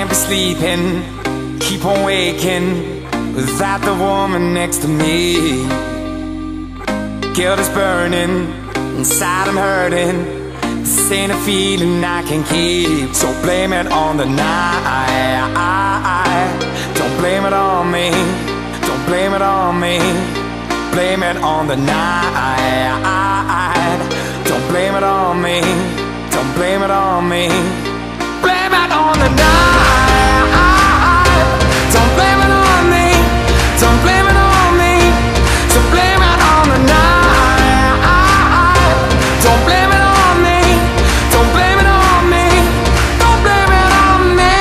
be sleeping, keep on waking without the woman next to me. Guilt is burning, inside I'm hurting. This ain't a feeling I can keep. So blame it on the night. Don't blame it on me. Don't blame it on me. Blame it on the night. Don't blame it on me. Don't blame it on me. Blame it on the night. Don't blame it on me. Don't blame it on me. So blame it on the night. Don't blame it on me. Don't blame it on me. Don't blame it on me.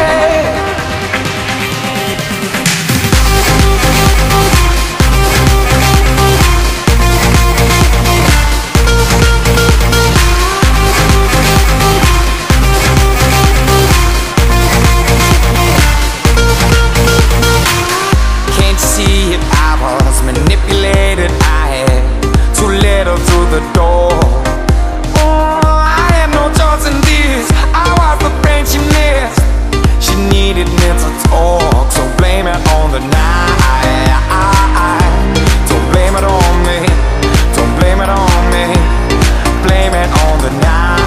Can't you see it? I was manipulated. I had too little through the door. Oh, I had no choice in this. I was the friend she missed. She needed me to talk. So blame it on the night. Don't blame it on me. Don't blame it on me. Blame it on the night.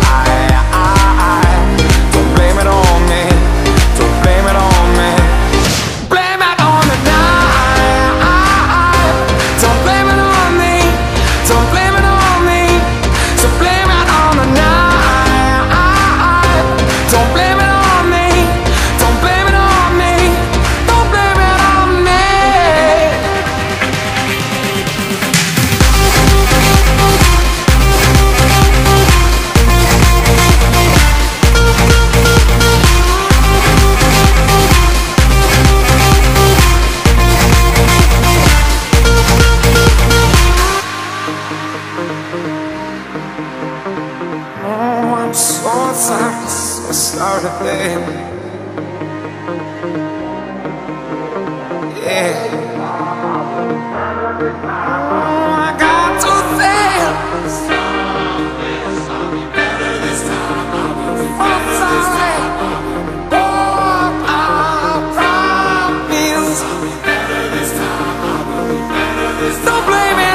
Don't blame it on me. Don't blame it on me. Blame it on the night. Don't blame it on me. Don't blame it on me. So blame it on the night. Don't blame it on me. Don't blame it on me. Don't blame it on me. Oh, I'm so sorry, baby. Yeah. Oh, I got to say, I'm sorry. Oh, I promise. Don't blame it.